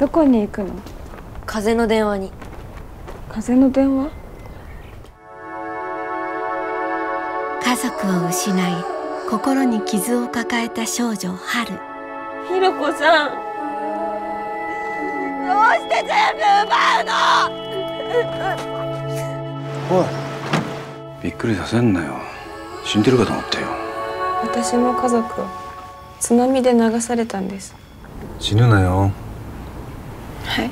どこに行くの？ 風の電話に。 風の電話？ 家族を失い心に傷を抱えた少女春。 ひろこさん、どうして全部奪うの？ おい、びっくりさせんなよ。死んでるかと思ったよ。 私の家族津波で流されたんです。 死ぬなよ。 はい。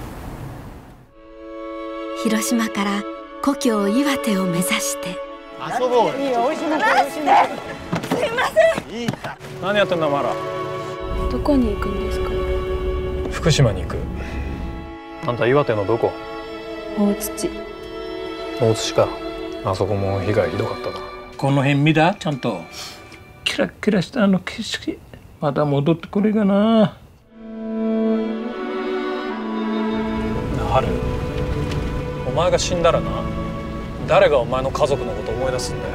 広島から故郷岩手を目指して遊ぼうよ。 いいよ、おいしいもん。すいません。 いいか。 何やってんだマラ。 どこに行くんですか？ 福島に行く。あんた岩手のどこ？ 大槌。 大津市か。あそこも被害ひどかったな。 この辺見た？ちゃんとキラッキラしたあの景色、また戻ってくれがな。 春、お前が死んだらな、誰がお前の家族のこと思い出すんだよ。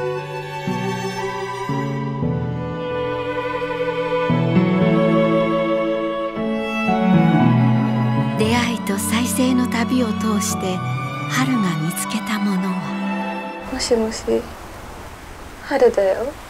出会いと再生の旅を通して春が見つけたものは。 もしもし、春だよ。